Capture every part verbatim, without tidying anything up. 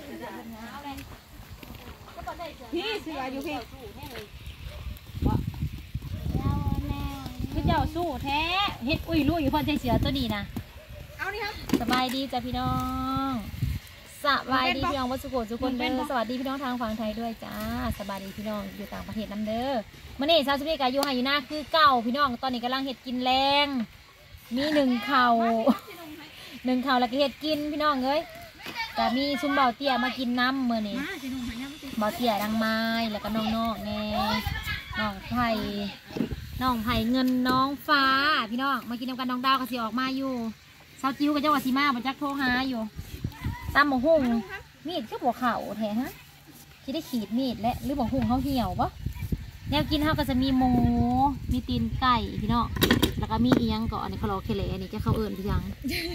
พี่เสืออยู่พี่คือเจ้าสู้แท้เฮ็ดอุ้ยลุยพ่อใจเสือตัวนี้นะเอานี่ครับสบายดีจ้ะพี่น้องสบายดีพี่น้องวัสุโขทุกคนเด้อสวัสดีพี่น้องทางฝั่งไทยด้วยจ้าสบายดีพี่น้องอยู่ต่างประเทศน้ำเด้อมื่อนี้ชาวสุริกาอยู่ไฮยูน่าคือเก่าพี่น้องตอนนี้กำลังเห็ดกินแรงมีหนึ่งเข่าหนึ่งเข่าแล้วก็เห็ดกินพี่น้องเอ้ยแต่มีซุ่มเบาเตี้ยมากินน้ำเมื่อนี้เบาเตี้ยดังไม้แล้วก็น้องๆแน่น้องไผ่น้องไผ่เงินน้องฟ้าพี่น้องมากินน้ำกันน้องดาวก็สิออกมาอยู่ชาวจิ้วกับเจ้าวัสีมาบรรจักโทรหาอยู่ตามหมกหุ่งมีดคือหัวเข่าแท้ฮะคิดได้ขีดมีดและหรือหมกหุ่งเขาเหี่ยวปะแนวกินเขาก็จะมีหมูมีตีนไก่พี่น้องแล้วก็มีอีหยังก่อนในคลอเคเลอันนี้จะเข้าเอิญพี่ยัง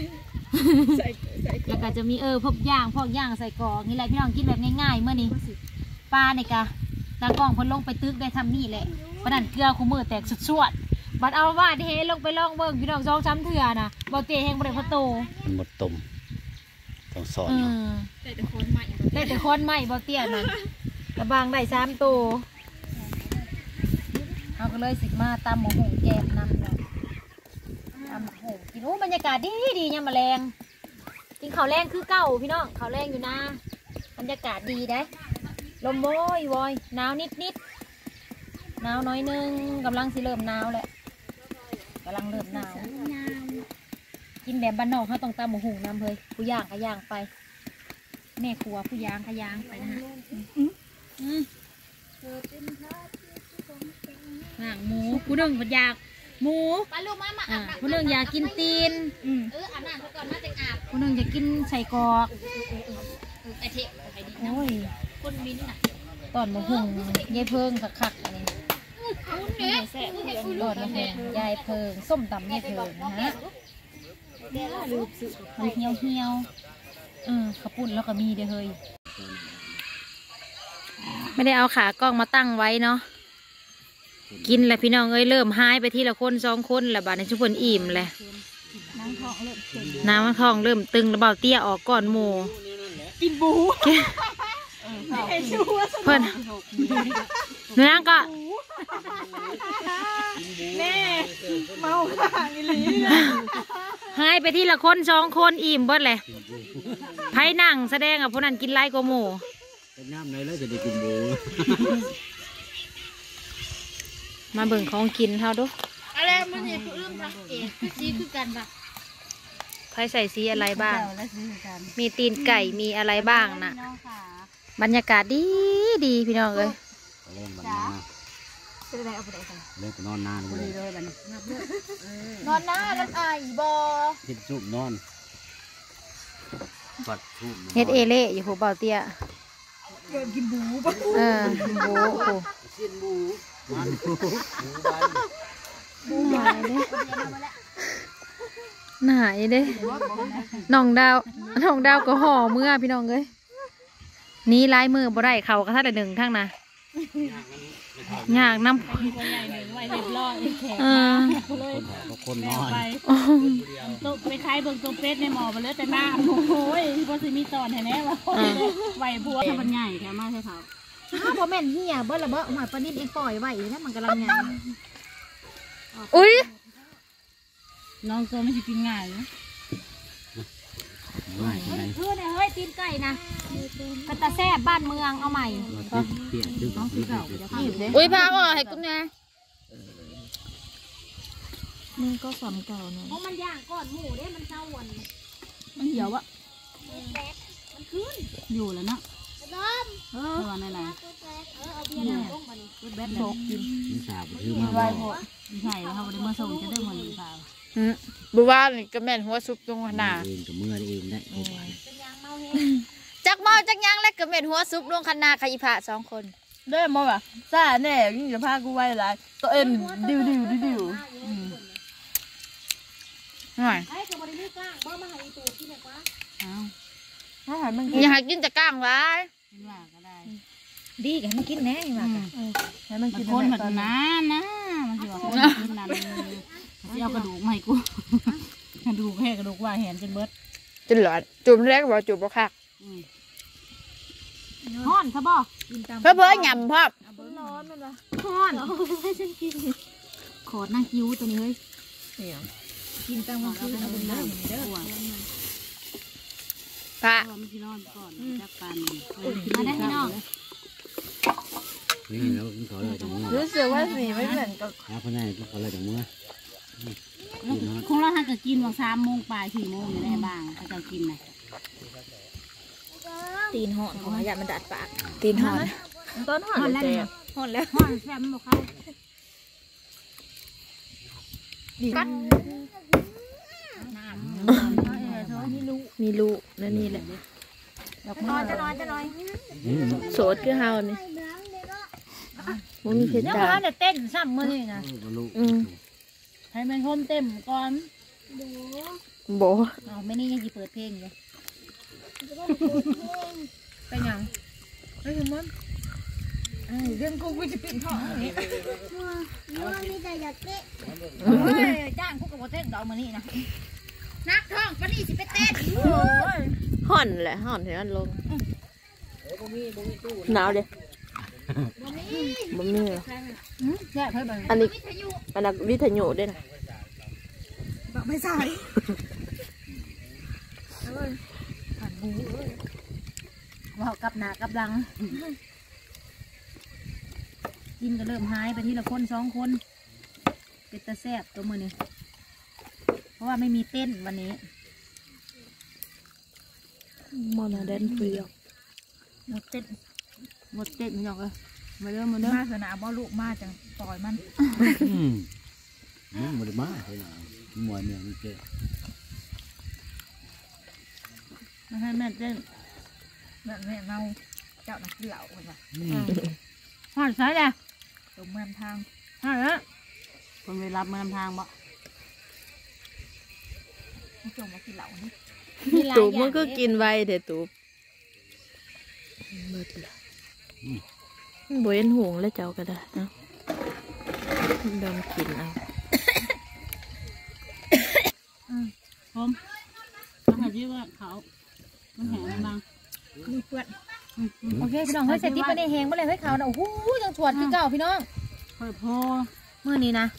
แล้วก็จะมีเออพวกย่างพวกย่างใส่กรอกนี่แหละพี่น้องกินแบบง่ายๆเมื่อนี้ปลาเนี่ยกะตากล้องพ้นลงไปตึกได้ทำนี่แหละประดันเกลือคู่มือแตกสุดๆบัดเอาว่าเทลงไปล่องเบิ้งพี่น้องซองช้ำเถื่อนะเบาเตะแห้งบริโภคโตมันหมดตุ่มต้องสอนแต่แต่คนใหม่แต่แต่คนใหม่เบาเตี้ยนั่นกระบางได้สามตัวเอาก็เลยสิมาตำหมูหงแกมนำเลยตำหมูหงกินโอ้บรรยากาศดีดีเนี่ยมาแรงกินข้าวแรงคือเก่าพี่น้องข้าวแรงอยู่นะบรรยากาศดีได้ลมโวยวอยหนาวนิดนิดหนาวน้อยนึงกำลังสิเริ่มหนาวแหละกำลังเริ่มหนาวกินแบบบ้านนอกเขาต้องตำหมูหงนำเลยผู้ย่างขย่างไปแม่ครัวผู้ย่างขย่างไปนะฮะห่างหมูผู้หนึ่งอยากหมูผู้หนึ่งอยากกินตีนเอออาบน้ำก่อนมาจะอาบผู้หนึ่งอยากกินใส่กรอกไอเทะโอ้ยคนบินน่ะตอนมะฮุ่งยายเพิงคักๆอันนี้ตอนมะฮุ่งยายเพิงส้มตำยายเพิงนะฮะมันเหี่ยวเหี่ยวเออขับปุ่นแล้วก็มีเด้อเฮ้ยไม่ได้เอาขากล้องมาตั้งไว้เนาะกินแหละพี่น้องเอ้ยเริ่มหายไปทีละคนสองคนแล้วบาดในชุบเพิ่นอิ่มแหละน้ำท้องเริ่มตึงน้ำท้องเริ่มตึงแล้วเบาเตี้ยออกก่อนหมูกินบูเพิ่นเนื้อก็แน่เมาข้างอีหลีหายไปทีละคนสองคนอิ่มเบิดเลยไผ่นั่งแสดงกับพวกนั้นกินไล่กว่าหมูน้ำไหนแล้วจะได้กินบูมาเบิ่งของกินเท่าดูอะไรมันเนี่ยคือเรื่องรักเอกคือซีคือกันปะใครใส่สีอะไรบ้างมีตีนไก่มีอะไรบ้างนะบรรยากาศดีดีพี่น้องเลยเล่นบรรณาเป็นอะไรเอาไปไหนกันเล่นนอนนานเลยนอนหน้าแล้วไอ้บอเฮ็ดซุปนอนปัดซุปเฮ็ดเอเล่อยู่หัวเบาเตี้ยเกินกินบูปะเออบูโอ้เส้นบูมันบูบูหายเด้หายเด้น้องดาวน้องดาวก็ห่อเมื่อพี่น้องเลยนี้ลายมือบ่ได้เขากระทัดละหนึ่งทั้งนะยากน้ำเออคนน้อยตกไปคล้ายเบิ่งตัวเป็ดในหมอไปเลยแต่หน้าโอ้ยพอสิมีตอนแน่ๆว่าไหวบัวถ้ามันใหญ่แค่มากใช่เขาถ้าพอแม่นเหี้ยเบิ้ลละเบิ้ลหอยปลานิ่มเองปล่อยไว้ถ้ามันกำลังใหญ่อุ้ยน้องโซไม่ใช่กินง่ายนะเพื่อนเฮ้ยตีนไก่นะกระตาแซ่บบ้านเมืองเอาใหม่อุ้ยพาออกให้กุ้งนะมึงก็สำเก่าเนี่ยเพราะมันย่างก่อนหมูได้มันเศร้าวันมันเหี่ยวอะมันขึ้นอยู่แล้วเนาะเออวันไหนเออเอาเบียร์ลงมาดิแบดโบกกินมันสาบคือมาบ่ใช่แล้วเขาไปเมื่อส่งจะได้หมดหรือเปล่าบุว่านี่ก็แม่นหัวซุปตรงขนาดเองกับเมื่อเองได้จักเมาจักยังและก็แม่นหัวซุปลงขนาดใครอีผาสองคนเด้มาแบบซ่าแน่ยิ่งจะพากูไว้หลายตัวเอ็นดิวดิวดิวหน่อยอยากกินจะก้างไว้ดีกันไม่กินแน่มาให้มันกินคนแบบนั้นนะมันจะคนกินนั้นเอากระดูกมาให้กูกระดูกแค่กระดูกว่าแหนจนเบิดจนหลอดจุ่มแรกบอกจุ่มบ่คักฮ้อนซะบ่เพื่อเพื่อหยำพ่อร้อนมันวะฮ้อนให้ฉันกินขอนั่งกิ้วตัวนี้เฮ้ยกินตามมันคือเอาเป็นเด้อเด้อพระรอมันที่นอนก่อนจักปันมาได้พี่น้องนี่เราขอเลยจังมือรู้สึกว่าสีไม่เหมือนกับหาคนไหนขอเลยจังมือคงเราทานกับกินวันสามโมงปลายสี่โมงอยู่ได้บ้างเขาจะกินนะตีนห่อนของอยากมันดัดปากตีนหอนต้นห่อนแล้วเนี่ยห่อนแล้วฮ้อนแซ่บบอกเขากัดมีลูกนั่นนี่แหละนอนจะนอนจะนอนโสดคือเฮานี่มันมีเพชรเนี่ยตาเขาจะเต้นซ้ำมือนี่นะอืมให้มันคมเต็มก่อนโบเอาไม่นี่ยังจะเปิดเพลงอยู่เป็นยังเฮ้ยมันเรื่องกูกูจะปิดท้องนี่จ้างพวกกับเต้นดอกมือนี่นะนักท่องปนี่สิไปเต้นห่อนแหละห่อนที่นั่นลงหนาวเลยบ่มีเหรอแซ่บเพิ่มไปอันนี้อันนั้นวิทยุด้วยนะไม่ใส่ว่ากับหนากับหลังกินก็เริ่มหายไปทีละคนสองคนเป็นตาแซ่บตัวมือนี่เพราะว่าไม่มีเต้นวันนี้มอนาเดนเปรี้ยวหมดเต้นหมดเต้นหยอกเลยมาเริ่มมาเริ่มมาสนามบ่ลูกมาจังปล่อยมันอืมมันหมดมาเลยนะมวยเมืองเจ๊มาให้แม่เต้นแบบแม่เมาเจ้านักเหล่าคนละหอดสายเลยตรงเมืองทางหอดแล้วคนไปรับเมืองทางบ่จงมากินเหล่านี่ตูบมันก็กินไวเดี๋ยวตูบเบิดละมันบ่เห็นหงแล้วเจ้าก็ได้เนาะดมกินเอาผมมาหาที่ว่าเขามันแห้งบางมีเพื่อนโอเคพี่น้องเฮ้ยเสร็จที่ประเดี๋ยวแห้งเมื่อไรเฮ้ยเขาเนี่ยโอ้โหยังสวดที่เก่าพี่น้องเฮ้ยพ่อมื่อนี้นะ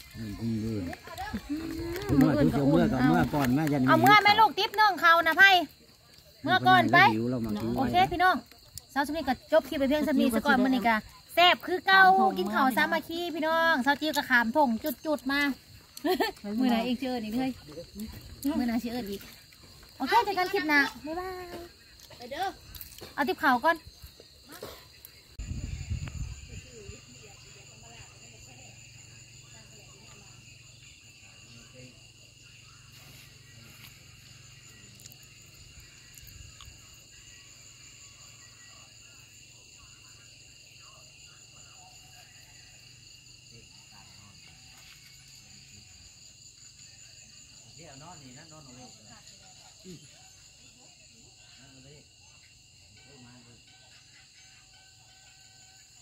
เมื่อที่เมื่อกับเมื่อก่อนแม่ยันเอาเมื่อแม่ลูกติ๊บน้องเขานะไพ่เมื่อก่อนไป โอเคพี่น้องเช้าสุนี้ก็จบคลิปไปเพียงสักนิดสักก่อนมันนี่กะแซ่บคือเก่ากินข้าวสามัคคีพี่น้องเช้าจิ้วกระขามถงจุดๆมาเมื่อไหร่เองเจออีกเลยเมื่อไหร่เชื่ออีกโอเคเจอกันคลิปหน้าบ๊ายบายไปเด้อเอาติ๊บข่าวก่อน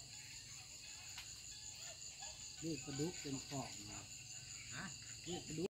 นี่กระดูกเป็นปอกนะฮะนี่กระดูก